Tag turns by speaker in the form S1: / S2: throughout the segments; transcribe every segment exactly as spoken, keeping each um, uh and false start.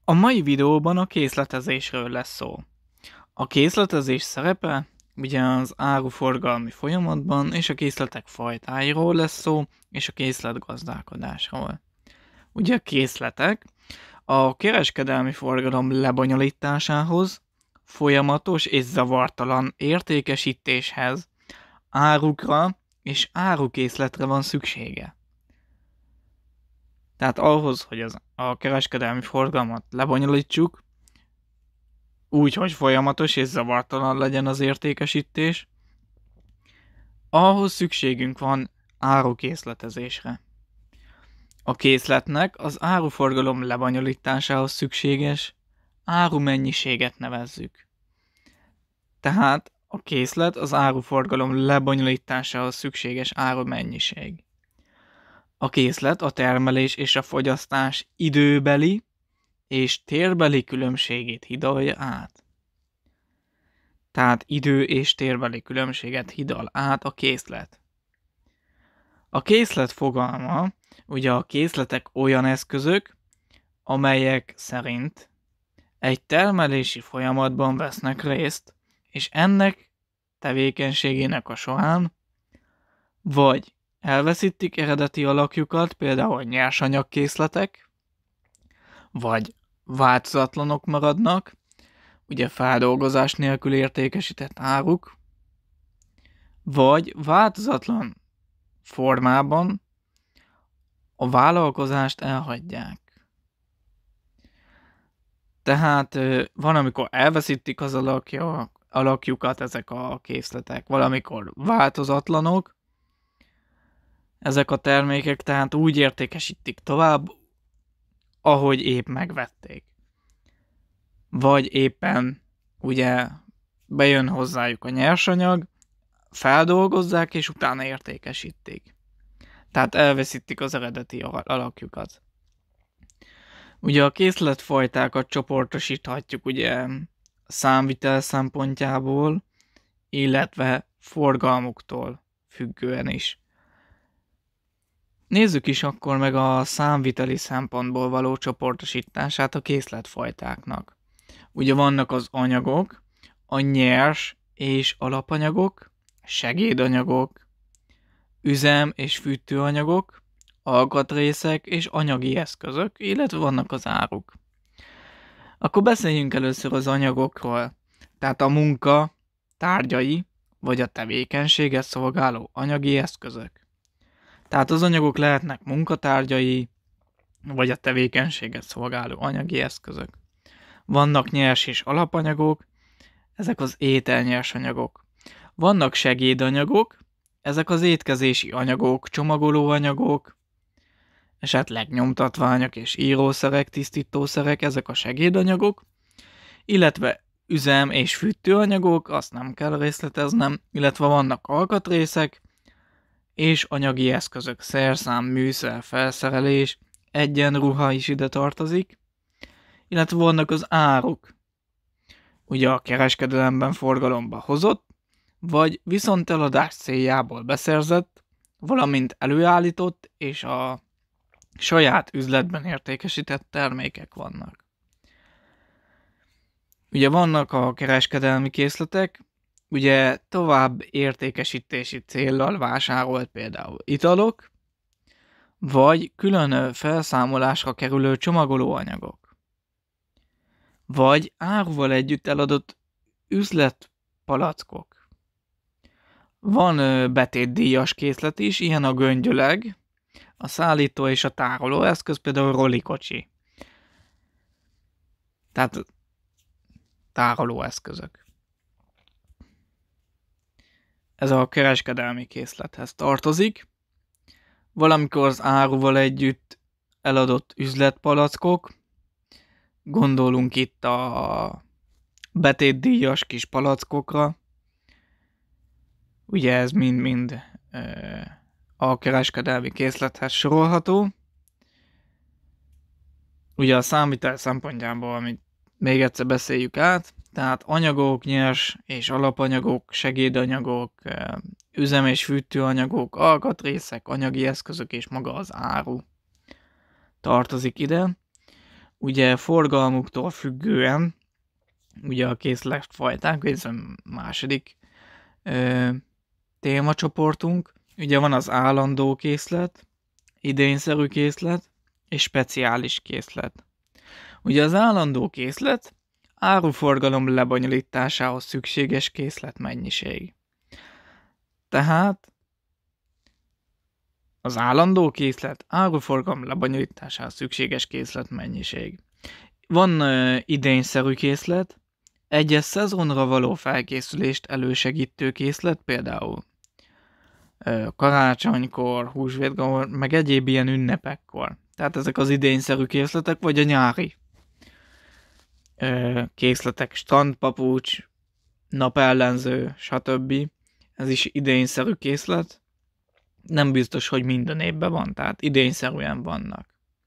S1: A mai videóban a készletezésről lesz szó. A készletezés szerepe ugye az áruforgalmi folyamatban és a készletek fajtáiról lesz szó, és a készletgazdálkodásról. Ugye a készletek a kereskedelmi forgalom lebonyolításához, folyamatos és zavartalan értékesítéshez, árukra és árukészletre van szüksége. Tehát ahhoz, hogy az, a kereskedelmi forgalmat lebonyolítsuk, úgy, hogy folyamatos és zavartalan legyen az értékesítés, ahhoz szükségünk van árukészletezésre. A készletnek az áruforgalom lebonyolításához szükséges árumennyiséget nevezzük. Tehát a készlet az áruforgalom lebonyolításához szükséges árumennyiség. A készlet a termelés és a fogyasztás időbeli és térbeli különbségét hidalja át. Tehát idő és térbeli különbséget hidal át a készlet. A készlet fogalma, ugye a készletek olyan eszközök, amelyek szerint egy termelési folyamatban vesznek részt, és ennek tevékenységének a során vagy elveszítik eredeti alakjukat, például nyersanyagkészletek, vagy változatlanok maradnak, ugye feldolgozás nélkül értékesített áruk, vagy változatlan formában a vállalkozást elhagyják. Tehát van, amikor elveszítik az alakja, alakjukat ezek a készletek, valamikor változatlanok ezek a termékek, tehát úgy értékesítik tovább, ahogy épp megvették. Vagy éppen ugye bejön hozzájuk a nyersanyag, feldolgozzák és utána értékesítik. Tehát elveszítik az eredeti alakjukat. Ugye a készletfajtákat csoportosíthatjuk ugye számvitel szempontjából, illetve forgalmuktól függően is. Nézzük is akkor meg a számviteli szempontból való csoportosítását a készletfajtáknak. Ugye vannak az anyagok, a nyers és alapanyagok, segédanyagok, üzem- és fűtőanyagok, alkatrészek és anyagi eszközök, illetve vannak az áruk. Akkor beszéljünk először az anyagokról, tehát a munka tárgyai, vagy a tevékenységet szolgáló anyagi eszközök. Tehát az anyagok lehetnek munkatárgyai, vagy a tevékenységet szolgáló anyagi eszközök. Vannak nyers és alapanyagok, ezek az ételnyersanyagok. Vannak segédanyagok, ezek az étkezési anyagok, csomagolóanyagok, esetleg nyomtatványok és írószerek, tisztítószerek, ezek a segédanyagok, illetve üzem- és fűtőanyagok, azt nem kell részleteznem, illetve vannak alkatrészek, és anyagi eszközök, szerszám, műszer, felszerelés, egyenruha is ide tartozik, illetve vannak az áruk, ugye a kereskedelemben forgalomba hozott, vagy viszonteladás céljából beszerzett, valamint előállított és a saját üzletben értékesített termékek vannak. Ugye vannak a kereskedelmi készletek, ugye tovább értékesítési céllal vásárolt például italok, vagy külön felszámolásra kerülő csomagolóanyagok, vagy áruval együtt eladott üzletpalackok. Van betétdíjas készlet is, ilyen a göngyöleg, a szállító és a tároló eszköz, például rolikocsi. Tehát tároló eszközök. Ez a kereskedelmi készlethez tartozik. Valamikor az áruval együtt eladott üzletpalackok, gondolunk itt a betétdíjas kis palackokra, ugye ez mind-mind a kereskedelmi készlethez sorolható. Ugye a számvitel szempontjából, amit még egyszer beszéljük át, tehát anyagok, nyers és alapanyagok, segédanyagok, üzem- és fűtőanyagok, alkatrészek, anyagi eszközök és maga az áru tartozik ide. ugye forgalmuktól függően, ugye a készletfajták, ez a második ö, témacsoportunk, ugye van az állandó készlet, idényszerű készlet és speciális készlet. Ugye az állandó készlet áruforgalom lebonyolításához szükséges készletmennyiség. Tehát az állandó készlet áruforgalom lebonyolításához szükséges készletmennyiség. Van ö, idényszerű készlet, egyes szezonra való felkészülést elősegítő készlet, például ö, karácsonykor, húsvétkor, meg egyéb ilyen ünnepekkor. Tehát ezek az idényszerű készletek, vagy a nyári ö, készletek, strandpapucs, napellenző, stb. Ez is idényszerű készlet. Nem biztos, hogy minden évben van, tehát idényszerűen vannak.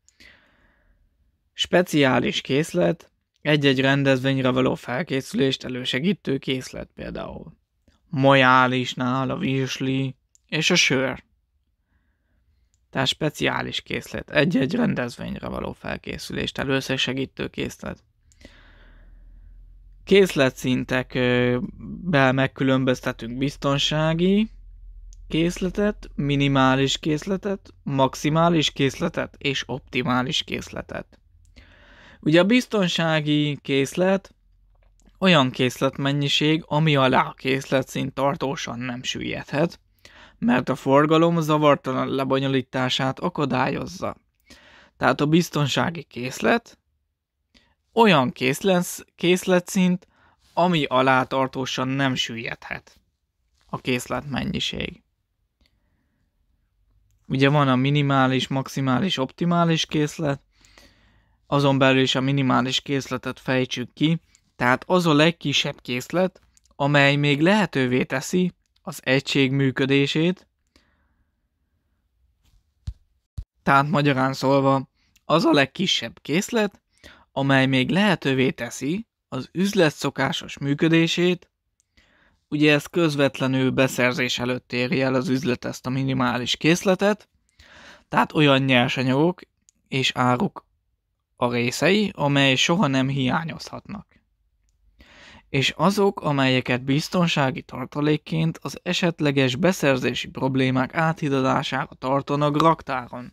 S1: Speciális készlet, egy-egy rendezvényre való felkészülést elősegítő készlet, például majálisnál a virsli és a sör. Tehát speciális készlet, egy-egy rendezvényre való felkészülést elősegítő készlet. Készletszintekben megkülönböztetünk biztonsági készletet, minimális készletet, maximális készletet és optimális készletet. Ugye a biztonsági készlet olyan készletmennyiség, ami alá a készletszint tartósan nem süllyedhet, mert a forgalom zavartalan lebonyolítását akadályozza. Tehát a biztonsági készlet olyan készlet, készletszint, ami alá tartósan nem süllyedhet a készletmennyiség. Ugye van a minimális, maximális, optimális készlet, azon belül is a minimális készletet fejtsük ki, tehát az a legkisebb készlet, amely még lehetővé teszi az egység működését, tehát magyarán szólva az a legkisebb készlet, amely még lehetővé teszi az üzlet szokásos működését, ugye ez közvetlenül beszerzés előtt éri el az üzlet ezt a minimális készletet, tehát olyan nyersanyagok és áruk a részei, amely soha nem hiányozhatnak. És azok, amelyeket biztonsági tartalékként az esetleges beszerzési problémák áthidalására tartanak raktáron.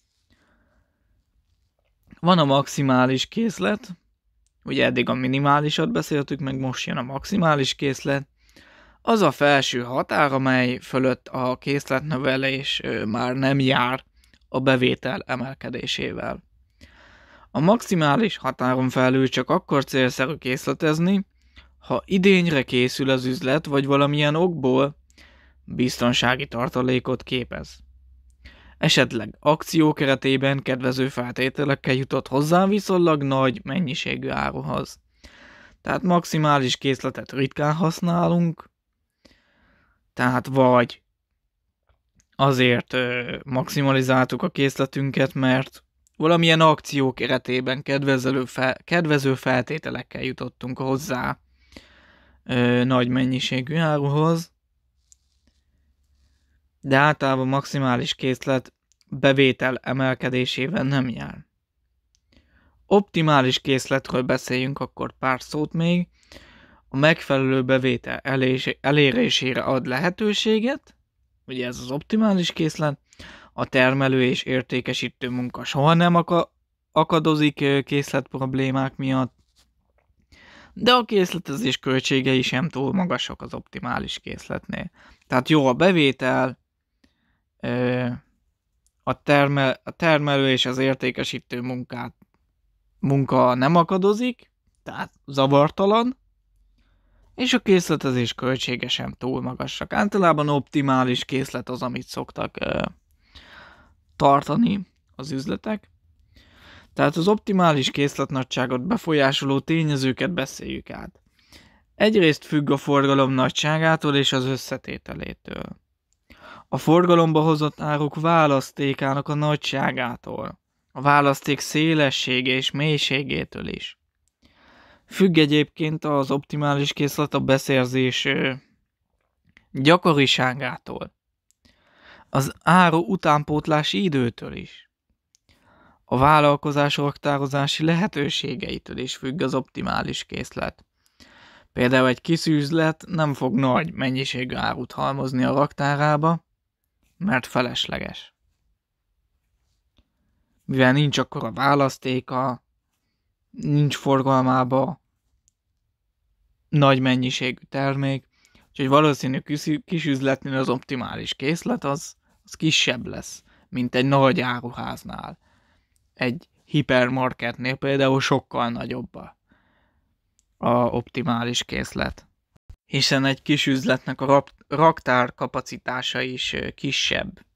S1: Van a maximális készlet, ugye eddig a minimálisat beszéltük, meg most jön a maximális készlet, az a felső határ, amely fölött a készletnövelés már nem jár a bevétel emelkedésével. A maximális határon felül csak akkor célszerű készletezni, ha idényre készül az üzlet, vagy valamilyen okból biztonsági tartalékot képez. Esetleg akció keretében kedvező feltételekkel jutott hozzá viszonylag nagy mennyiségű áruhoz. Tehát maximális készletet ritkán használunk, tehát vagy azért ö, maximalizáltuk a készletünket, mert valamilyen akció keretében kedvező, fel, kedvező feltételekkel jutottunk hozzá ö, nagy mennyiségű áruhoz, de általában maximális készlet bevétel emelkedésével nem jár. Optimális készletről beszéljünk akkor pár szót még. A megfelelő bevétel elérésére ad lehetőséget, ugye ez az optimális készlet, a termelő és értékesítő munka soha nem akadozik készlet problémák miatt, de a készletezés költségei sem túl magasak az optimális készletnél. Tehát jó a bevétel, a, termel, a termelő és az értékesítő munkát, munka nem akadozik, tehát zavartalan, és a készletezés költsége sem túl magasak. Általában optimális készlet az, amit szoktak ö, tartani az üzletek. Tehát az optimális készletnagyságot befolyásoló tényezőket beszéljük át. Egyrészt függ a forgalom nagyságától és az összetételétől. A forgalomba hozott áruk választékának a nagyságától, a választék szélessége és mélységétől is. Függ egyébként az optimális készlet a beszerzés gyakoriságától, az áru utánpótlási időtől is, A vállalkozás raktározási lehetőségeitől is függ az optimális készlet. Például egy kis üzlet nem fog nagy mennyiségű árut halmozni a raktárába, mert felesleges. Mivel nincs akkora választéka, nincs forgalmába nagy mennyiségű termék, úgyhogy valószínű kis üzletnél az optimális készlet az, az kisebb lesz, mint egy nagy áruháznál. Egy hipermarketnél például sokkal nagyobb a, a optimális készlet. Hiszen egy kis üzletnek a raktár kapacitása is kisebb.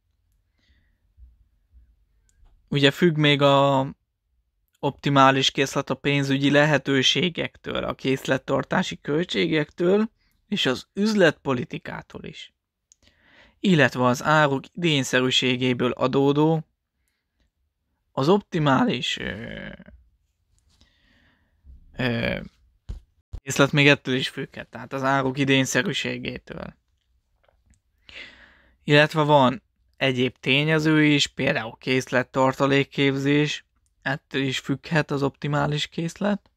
S1: Ugye függ még a optimális készlet a pénzügyi lehetőségektől, a készlettartási költségektől és az üzletpolitikától is. Illetve az áruk idényszerűségéből adódó az optimális ö, ö, készlet még ettől is függhet, tehát az áruk idényszerűségétől. Illetve van egyéb tényező is, például készlettartalékképzés, ettől is függhet az optimális készlet.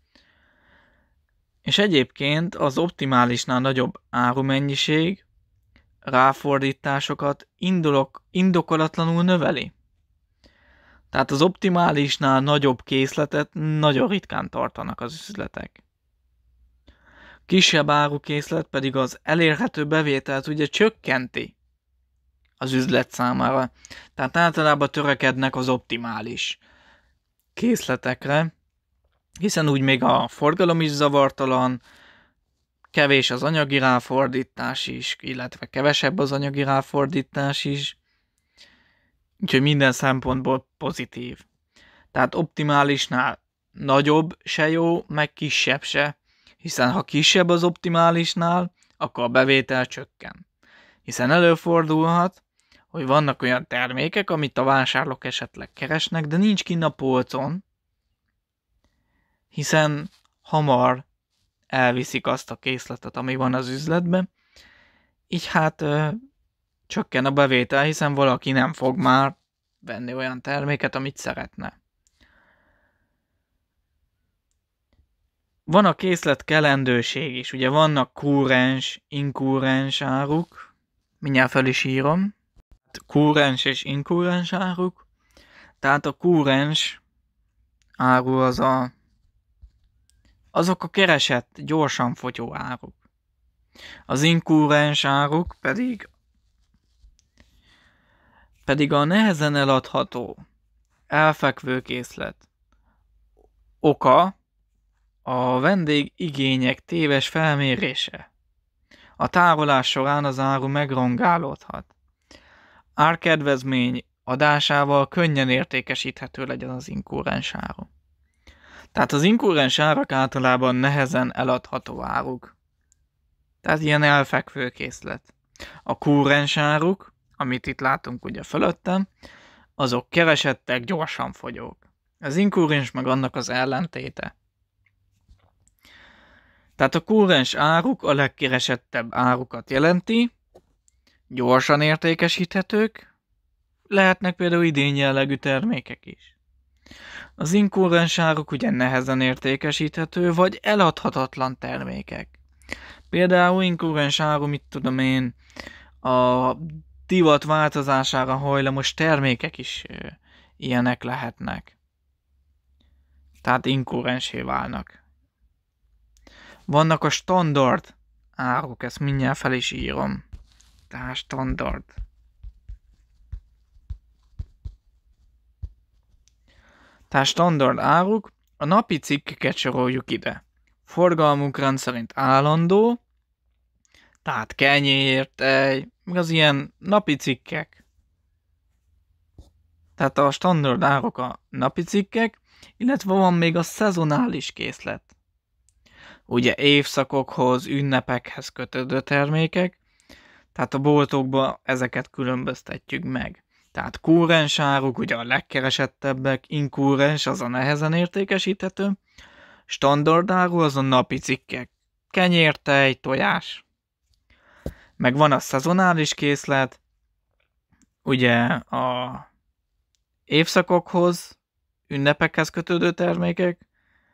S1: És egyébként az optimálisnál nagyobb árumennyiség ráfordításokat indulok, indokolatlanul növeli. Tehát az optimálisnál nagyobb készletet nagyon ritkán tartanak az üzletek. Kisebb árukészlet pedig az elérhető bevételt ugye csökkenti az üzlet számára. Tehát általában törekednek az optimális készletekre, hiszen úgy még a forgalom is zavartalan, kevés az anyagi ráfordítás is, illetve kevesebb az anyagi ráfordítás is, úgyhogy minden szempontból pozitív. Tehát optimálisnál nagyobb se jó, meg kisebb se, hiszen ha kisebb az optimálisnál, akkor a bevétel csökken. Hiszen előfordulhat, hogy vannak olyan termékek, amit a vásárlók esetleg keresnek, de nincs kinn a polcon, hiszen hamar elviszik azt a készletet, ami van az üzletben, így hát ö, csökken a bevétel, hiszen valaki nem fog már venni olyan terméket, amit szeretne. Van a készlet kelendőség is, ugye vannak kúrens, inkúrens áruk, mindjárt fel is írom, kúrens és inkúrens áruk, tehát a kúrens áru az a azok a keresett, gyorsan fogyó áruk. Az inkúrens áruk pedig, pedig a nehezen eladható, elfekvő készlet. Oka a vendég igények téves felmérése. A tárolás során az áru megrongálódhat. Árkedvezmény adásával könnyen értékesíthető legyen az inkúrens áru. Tehát az inkurrens árak általában nehezen eladható áruk. Tehát ilyen elfekvő készlet. A kúrens áruk, amit itt látunk ugye fölöttem, azok keresettek, gyorsan fogyók. Az inkurrens meg annak az ellentéte. Tehát a kúrens áruk a legkeresettebb árukat jelenti, gyorsan értékesíthetők, lehetnek például idényjellegű termékek is. Az inkurrens áruk ugye nehezen értékesíthető, vagy eladhatatlan termékek. Például inkurrens áru, mit tudom én, a divat változására hajlamos termékek is e, ilyenek lehetnek. Tehát inkurrensé válnak. Vannak a standard áruk, ezt mindjárt fel is írom. Tehát standard. Tehát standard áruk, a napi cikkeket soroljuk ide. Forgalmuk rendszerint állandó, tehát kenyér, tej, meg az ilyen napi cikkek. Tehát a standard áruk a napi cikkek, illetve van még a szezonális készlet. Ugye évszakokhoz, ünnepekhez kötődő termékek, tehát a boltokban ezeket különböztetjük meg. Tehát kúrens áruk, ugye a legkeresettebbek, inkúrens, az a nehezen értékesíthető, standard áru, az a napi cikkek, kenyér, tej, tojás. Meg van a szezonális készlet, ugye a évszakokhoz ünnepekhez kötődő termékek,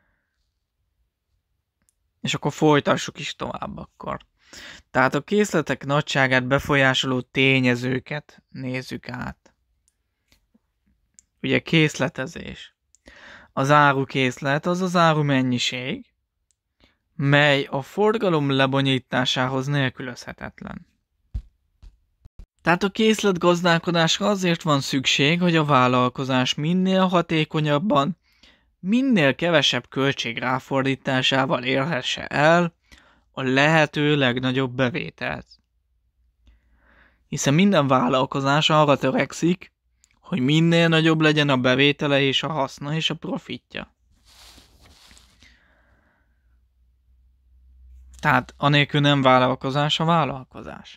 S1: és akkor folytassuk is tovább akkor. Tehát a készletek nagyságát befolyásoló tényezőket nézzük át. Ugye készletezés. Az árukészlet az az áru mennyiség, mely a forgalom lebonyításához nélkülözhetetlen. Tehát a készletgazdálkodásra azért van szükség, hogy a vállalkozás minél hatékonyabban, minél kevesebb költség ráfordításával érhesse el a lehető legnagyobb bevételt. Hiszen minden vállalkozás arra törekszik, hogy minél nagyobb legyen a bevétele és a haszna és a profitja. Tehát anélkül nem vállalkozás a vállalkozás.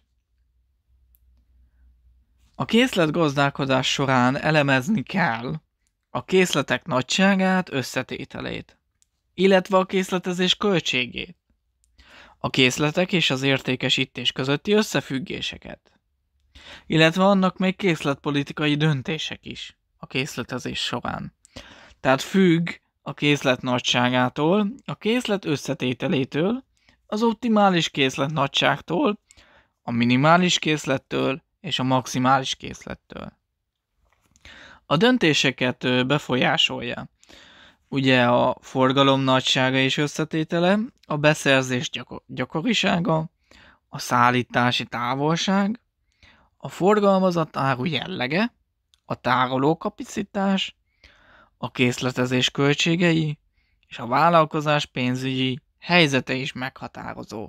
S1: A készletgazdálkodás során elemezni kell a készletek nagyságát, összetételét, illetve a készletezés költségét, a készletek és az értékesítés közötti összefüggéseket, illetve annak még készletpolitikai döntések is a készletezés során. Tehát függ a készlet nagyságától, a készlet összetételétől, az optimális készlet nagyságtól, a minimális készlettől és a maximális készlettől. A döntéseket befolyásolja ugye a forgalom nagysága és összetétele, a beszerzés gyakor- gyakorisága, a szállítási távolság, a forgalmazott áru jellege, a tárolókapacitás, a készletezés költségei és a vállalkozás pénzügyi helyzete is meghatározó.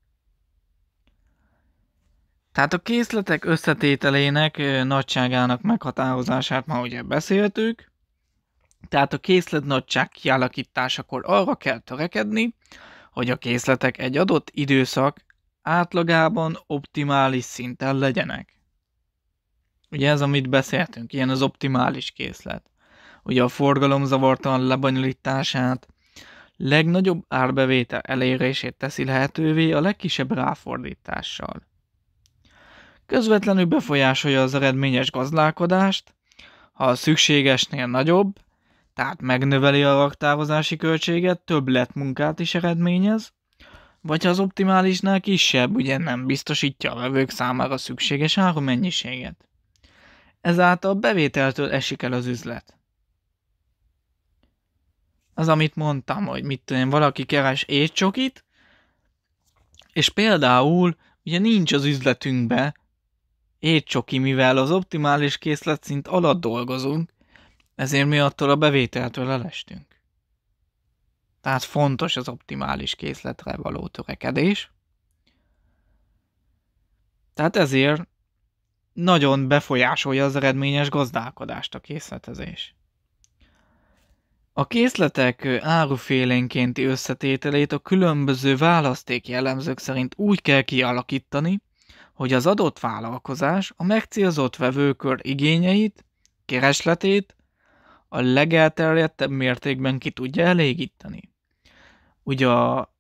S1: Tehát a készletek összetételének nagyságának meghatározását már ugye beszéltük, tehát a készlet nagyság kialakításakor arra kell törekedni, hogy a készletek egy adott időszak átlagában optimális szinten legyenek. Ugye ez, amit beszéltünk, ilyen az optimális készlet. Ugye a forgalom zavartalan lebonyolítását, legnagyobb árbevétel elérését teszi lehetővé a legkisebb ráfordítással. Közvetlenül befolyásolja az eredményes gazdálkodást, ha a szükségesnél nagyobb, tehát megnöveli a raktározási költséget, többletmunkát is eredményez, vagy ha az optimálisnál kisebb, ugye nem biztosítja a vevők számára szükséges árumennyiséget. Ezáltal bevételtől esik el az üzlet. Az, amit mondtam, hogy mit tudom, valaki keres étcsokit, és például ugye nincs az üzletünkbe étcsoki, mivel az optimális készletszint alatt dolgozunk, ezért mi attól a bevételtől elestünk. Tehát fontos az optimális készletre való törekedés. Tehát ezért nagyon befolyásolja az eredményes gazdálkodást a készletezés. A készletek árufélénkénti összetételét a különböző választék jellemzők szerint úgy kell kialakítani, hogy az adott vállalkozás a megcélzott vevőkör igényeit, keresletét a legelterjedtebb mértékben ki tudja elégíteni. Ugye a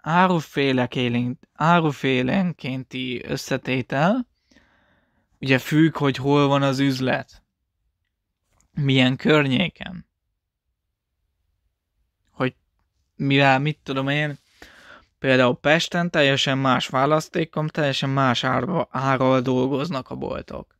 S1: árufélenkénti összetétel ugye függ, hogy hol van az üzlet, milyen környéken. Hogy mivel, mit tudom én, például Pesten teljesen más választékom, teljesen más árra, árral dolgoznak a boltok.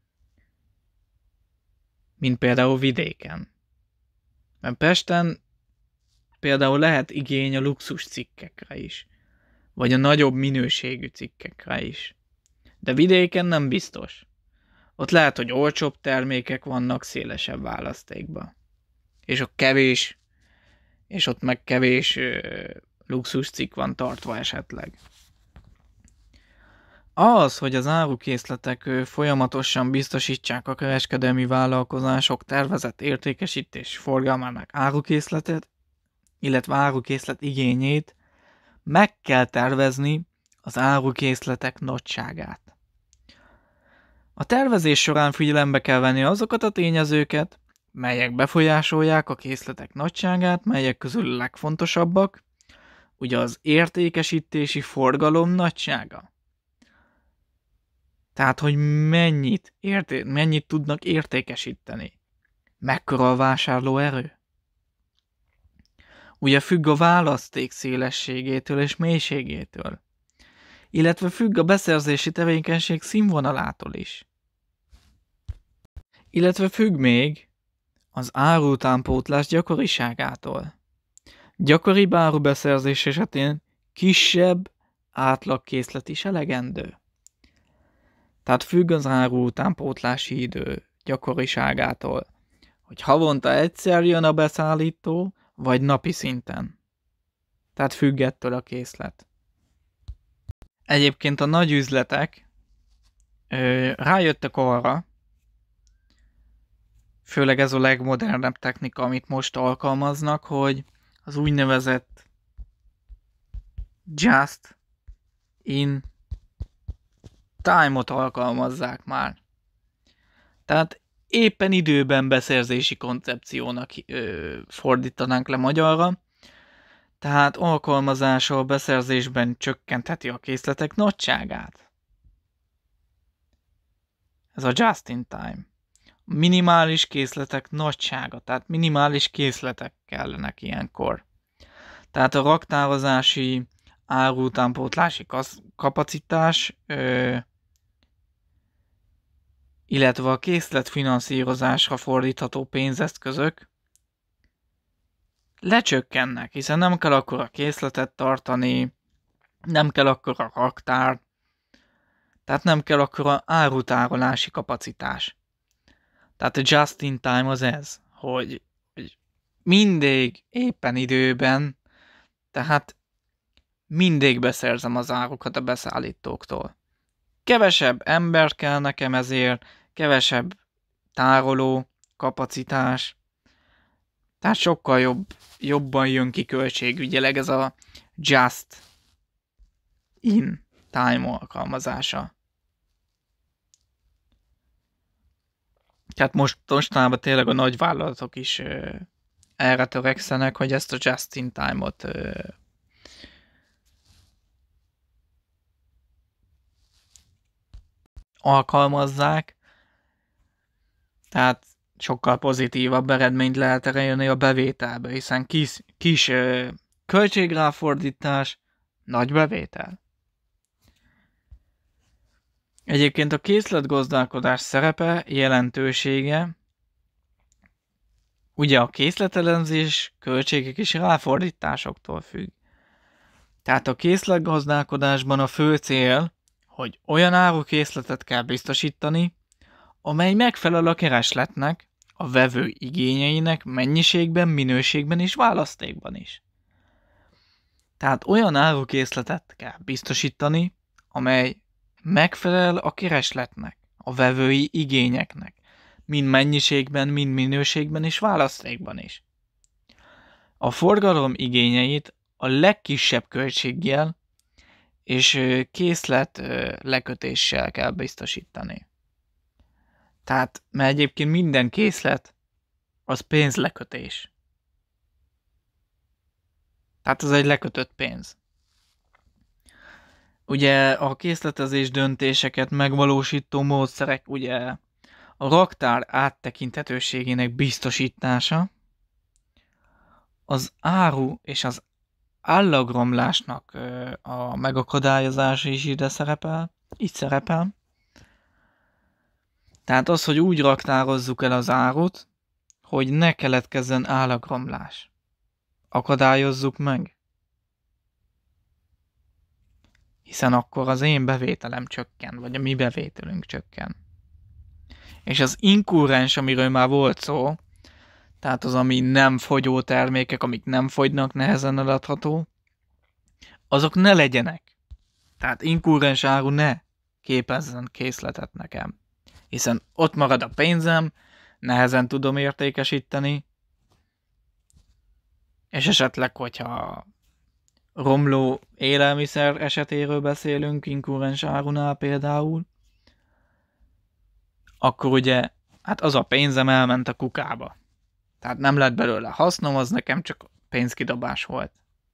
S1: Mint például vidéken. Mert Pesten például lehet igény a luxus cikkekre is. Vagy a nagyobb minőségű cikkekre is. De vidéken nem biztos. Ott lehet, hogy olcsóbb termékek vannak szélesebb választékban. És ott kevés, és ott meg kevés ö, luxus cikk van tartva esetleg. Az, hogy az árukészletek folyamatosan biztosítsák a kereskedelmi vállalkozások tervezett értékesítés forgalmának árukészletet, illetve árukészlet igényét, meg kell tervezni az árukészletek nagyságát. A tervezés során figyelembe kell venni azokat a tényezőket, melyek befolyásolják a készletek nagyságát, melyek közül a legfontosabbak, ugye az értékesítési forgalom nagysága. Tehát, hogy mennyit, érté- mennyit tudnak értékesíteni. Mekkora a vásárlóerő? Ugye függ a választék szélességétől és mélységétől, illetve függ a beszerzési tevékenység színvonalától is. Illetve függ még az árutánpótlás gyakoriságától. Gyakoribb árubeszerzés esetén kisebb átlagkészlet is elegendő. Tehát függ az árutánpótlási idő gyakoriságától, hogy havonta egyszer jön a beszállító, vagy napi szinten. Tehát függ ettől a készlet. Egyébként a nagy üzletek ö, rájöttek arra, főleg ez a legmodernebb technika, amit most alkalmaznak, hogy az úgynevezett just in time-ot alkalmazzák már. Tehát éppen időben beszerzési koncepciónak ö, fordítanánk le magyarra, tehát alkalmazása a beszerzésben csökkentheti a készletek nagyságát. Ez a just in time. Minimális készletek nagysága, tehát minimális készletek kellenek ilyenkor. Tehát a raktározási, árutánpótlási kapacitás, ö, illetve a készletfinanszírozásra fordítható pénzeszközök lecsökkennek, hiszen nem kell akkor a készletet tartani, nem kell akkor a raktár, tehát nem kell akkor a árutárolási kapacitás. Tehát a just in time az ez, hogy, hogy mindig éppen időben, tehát mindig beszerzem az árukat a beszállítóktól. Kevesebb ember kell nekem ezért, kevesebb tároló kapacitás, tehát sokkal jobb, jobban jön ki költségügyileg ez a just in time alkalmazása. Tehát most, mostanában tényleg a nagyvállalatok is ö, erre törekszenek, hogy ezt a just in time-ot ö, alkalmazzák. Tehát sokkal pozitívabb eredményt lehet elérni a bevételbe, hiszen kis, kis ö, költségráfordítás, nagy bevétel. Egyébként a készletgazdálkodás szerepe, jelentősége, ugye a készletelemzés költségek és ráfordításoktól függ. Tehát a készletgazdálkodásban a fő cél, hogy olyan árukészletet kell biztosítani, amely megfelel a keresletnek, a vevő igényeinek mennyiségben, minőségben és választékban is. Tehát olyan árukészletet kell biztosítani, amely megfelel a keresletnek, a vevői igényeknek, mind mennyiségben, mind minőségben és választékban is. A forgalom igényeit a legkisebb költséggel és készlet lekötéssel kell biztosítani. Tehát, mert egyébként minden készlet az pénzlekötés. Tehát az egy lekötött pénz. Ugye a készletezés döntéseket megvalósító módszerek, ugye a raktár áttekinthetőségének biztosítása, az áru és az állagromlásnak a megakadályozása is ide szerepel, így szerepel. Tehát az, hogy úgy raktározzuk el az árut, hogy ne keletkezzen állagromlás. Akadályozzuk meg. Hiszen akkor az én bevételem csökken, vagy a mi bevételünk csökken. És az inkurrens, amiről már volt szó, tehát az, ami nem fogyó termékek, amik nem fogynak, nehezen eladható, azok ne legyenek. Tehát inkurrens áru ne képezzen készletet nekem. Hiszen ott marad a pénzem, nehezen tudom értékesíteni, és esetleg, hogyha romló élelmiszer esetéről beszélünk, inkurrens árunál például, akkor ugye, hát az a pénzem elment a kukába. Tehát nem lett belőle hasznom, az nekem csak pénzkidobás volt.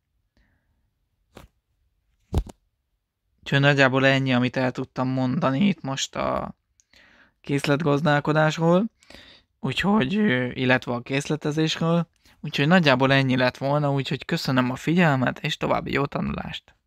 S1: Úgyhogy nagyjából ennyi, amit el tudtam mondani itt most a készletgazdálkodásról. úgyhogy, illetve a készletezésről, úgyhogy nagyjából ennyi lett volna, úgyhogy köszönöm a figyelmet, és további jó tanulást!